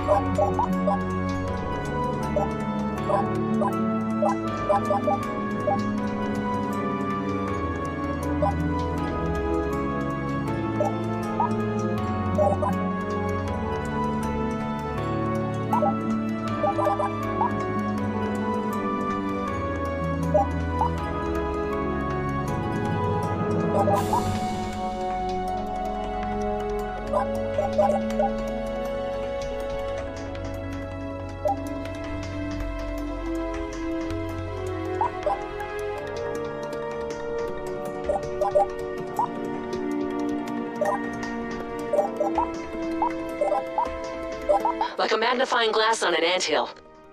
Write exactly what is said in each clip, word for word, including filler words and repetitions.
Like a magnifying glass on an anthill.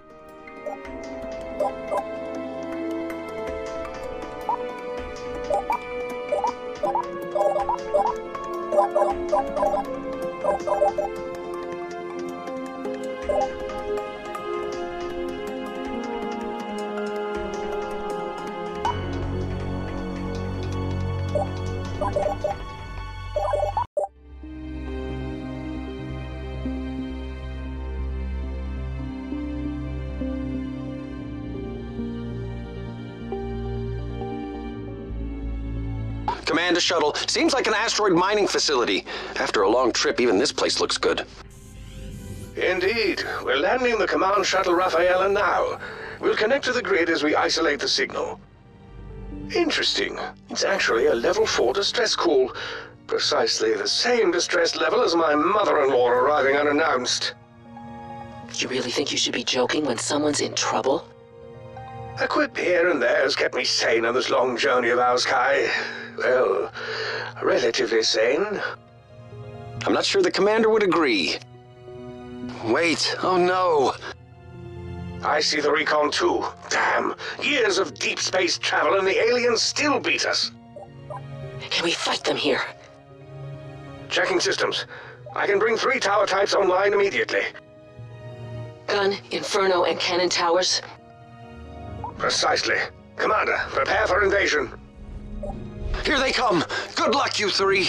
Command a shuttle. Seems like an asteroid mining facility. After a long trip, even this place looks good. Indeed. We're landing the command shuttle Rafaela now. We'll connect to the grid as we isolate the signal. Interesting. It's actually a level four distress call. Precisely the same distress level as my mother-in-law arriving unannounced. You really think you should be joking when someone's in trouble? A quip here and there has kept me sane on this long journey of ours, Kai. Well, relatively sane. I'm not sure the commander would agree. Wait, oh no. I see the recon too. Damn, years of deep space travel and the aliens still beat us. Can we fight them here? Checking systems. I can bring three tower types online immediately. Gun, Inferno, and cannon towers? Precisely. Commander, prepare for invasion. Here they come! Good luck, you three!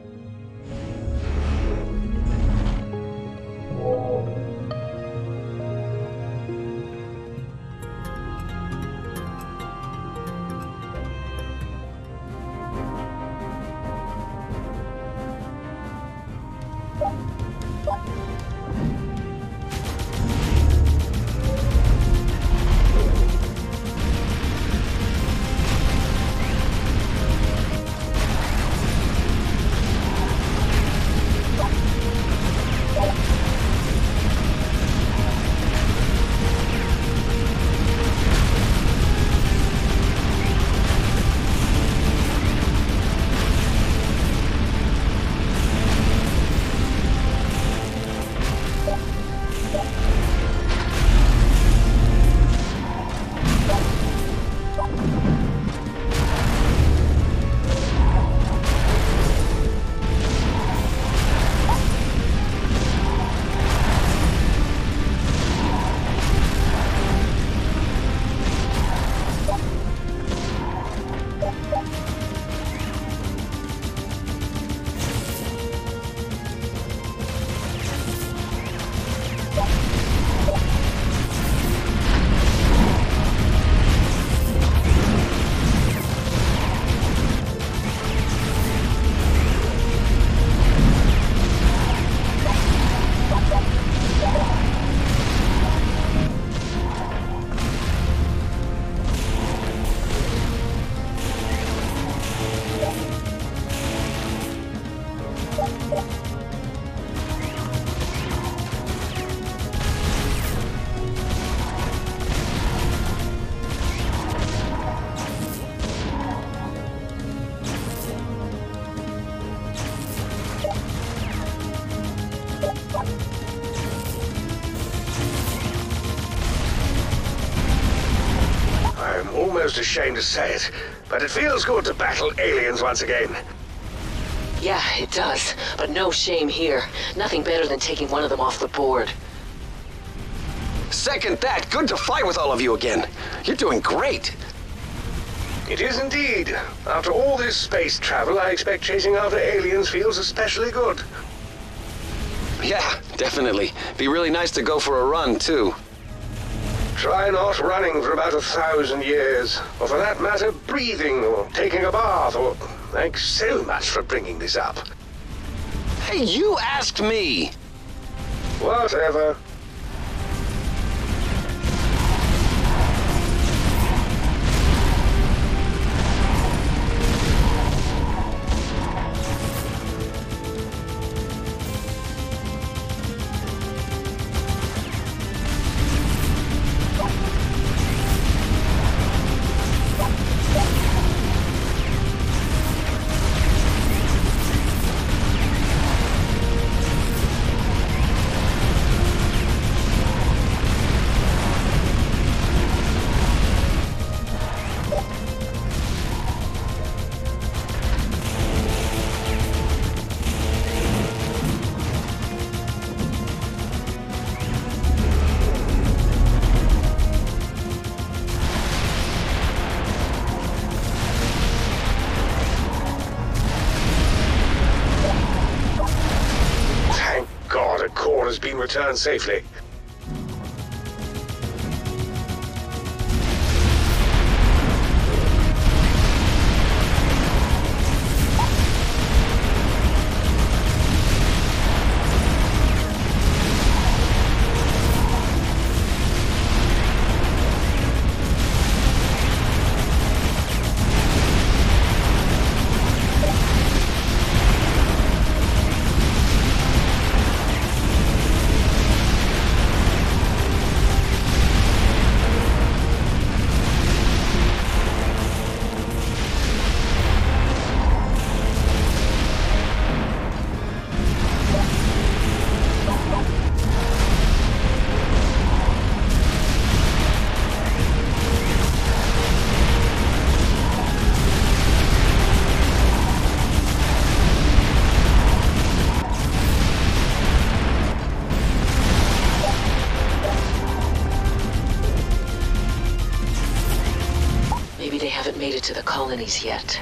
Almost ashamed to say it, but it feels good to battle aliens once again. Yeah, it does. But no shame here. Nothing better than taking one of them off the board. Second that. Good to fight with all of you again. You're doing great. It is indeed. After all this space travel, I expect chasing after aliens feels especially good. Yeah, definitely. Be really nice to go for a run, too. Try not running for about a thousand years, or for that matter, breathing, or taking a bath, or... Thanks so much for bringing this up. Hey, you asked me! Whatever. Has been returned safely. Made it to the colonies yet.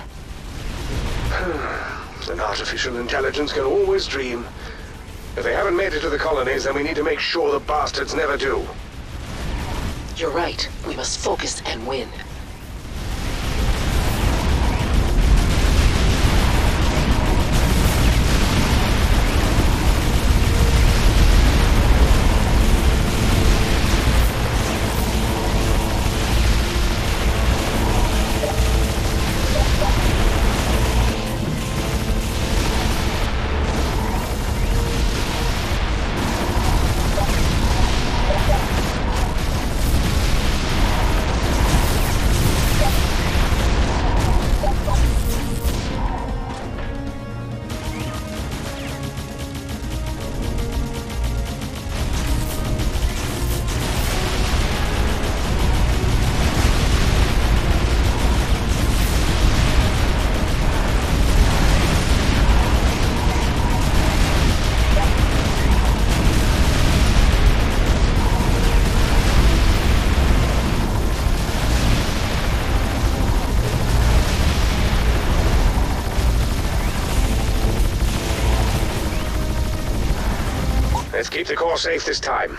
An artificial intelligence can always dream. If they haven't made it to the colonies, then we need to make sure the bastards never do. You're right. We must focus and win. Let's keep the core safe this time.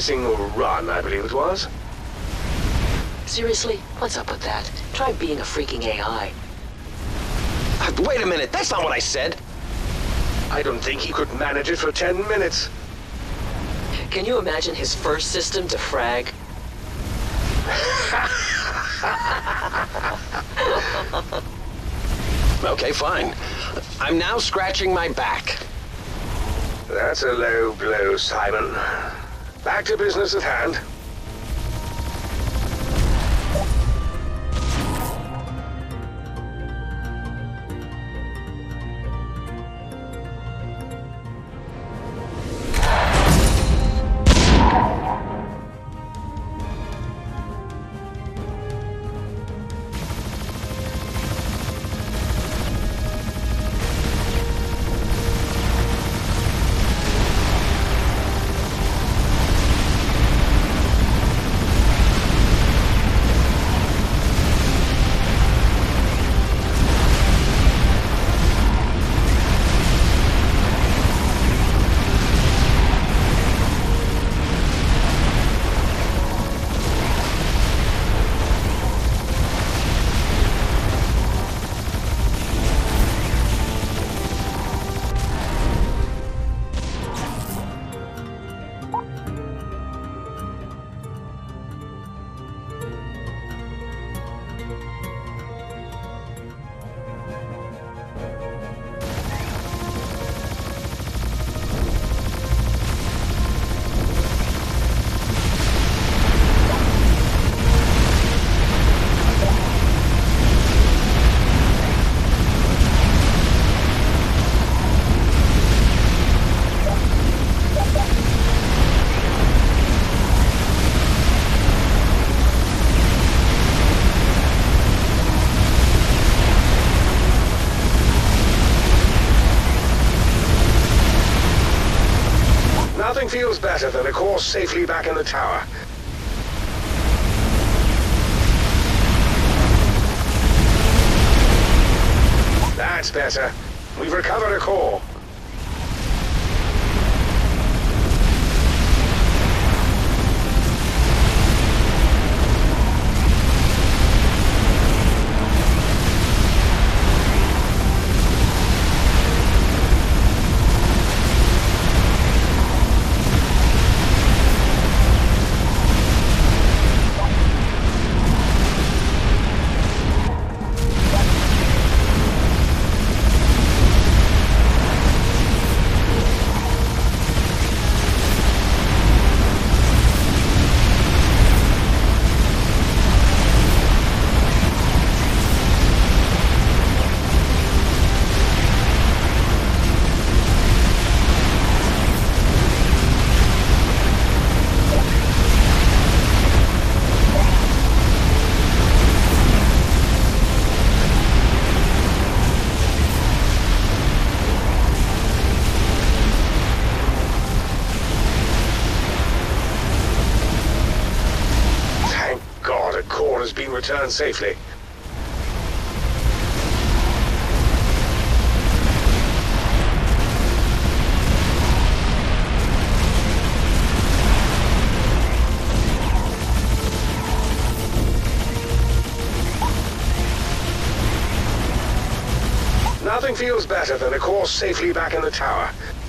missing run, I believe it was. Seriously? What's up with that? Try being a freaking A I. Uh, Wait a minute, that's not what I said. I don't think he could manage it for ten minutes. Can you imagine his first system to frag? Okay, fine. I'm now scratching my back. That's a low blow, Simon. Back to business at hand. Nothing feels better than a course safely back in the tower. That's better. We've recovered a core. Has been returned safely. Nothing feels better than a course safely back in the tower.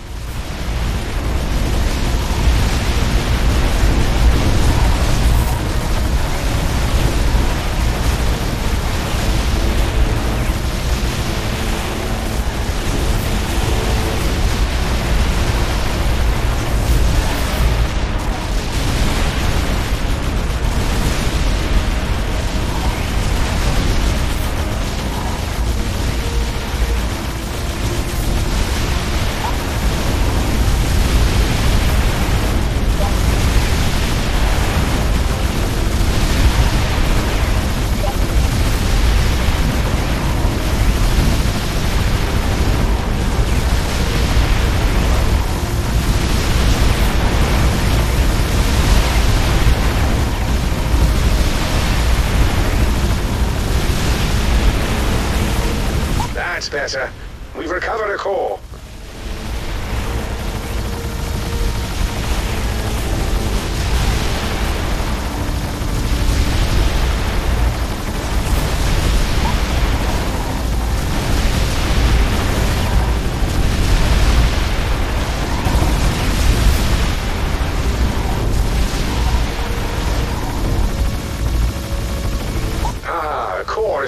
That's better. We've recovered a core.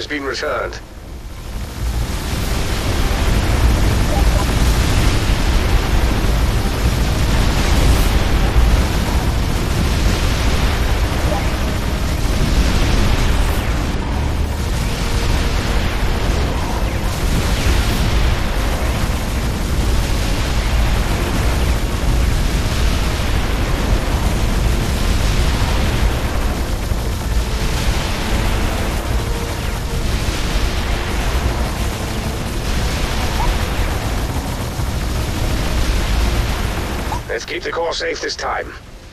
has been returned. Let's keep the core safe this time.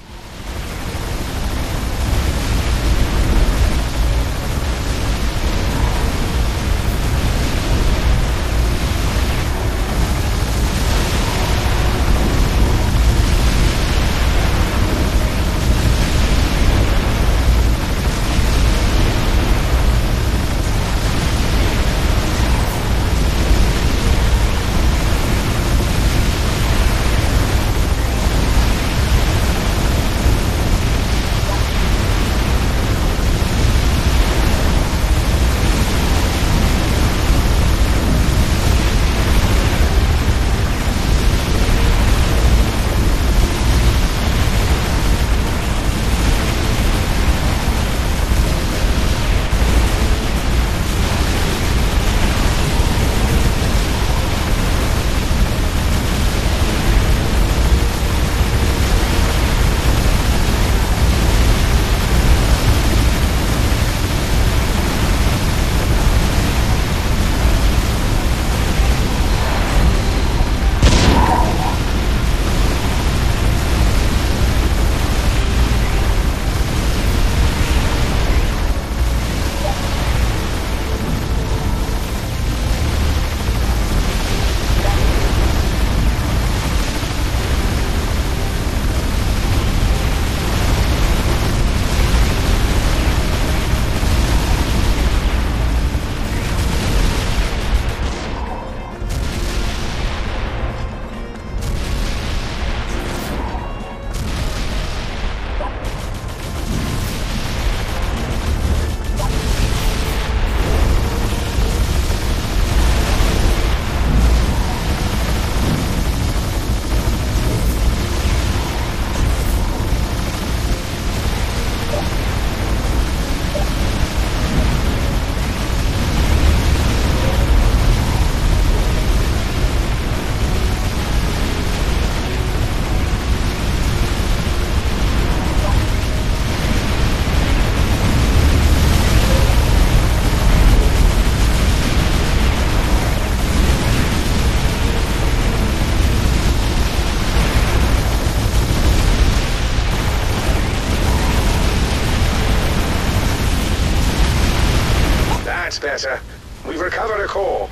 Better. We've recovered a core.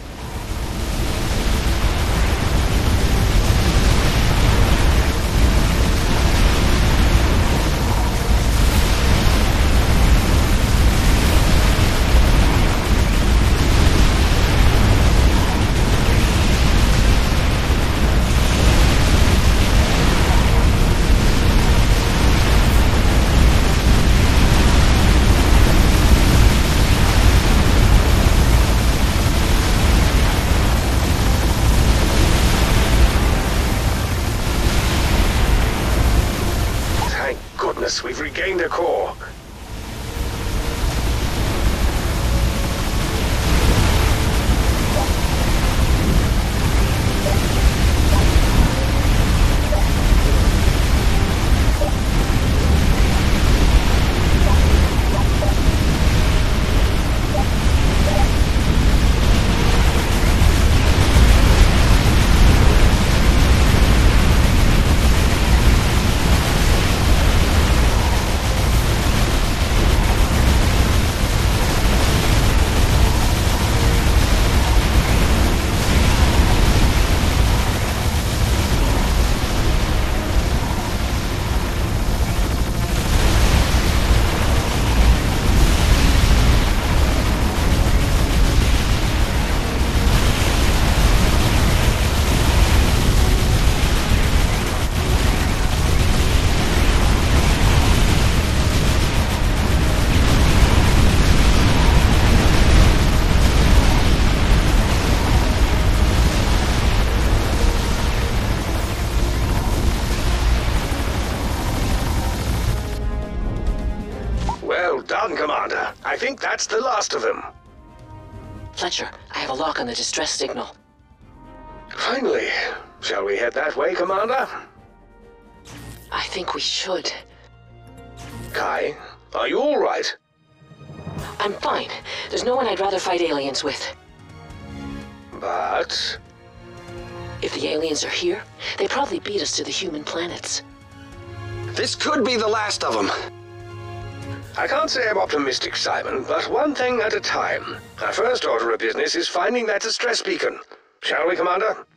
We've regained a core. Well done, Commander. I think that's the last of them. Fletcher, I have a lock on the distress signal. Finally. Shall we head that way, Commander? I think we should. Kai, are you all right? I'm fine. There's no one I'd rather fight aliens with. But... If the aliens are here, they probably beat us to the human planets. This could be the last of them. I can't say I'm optimistic, Simon, but one thing at a time. Our first order of business is finding that distress beacon. Shall we, Commander?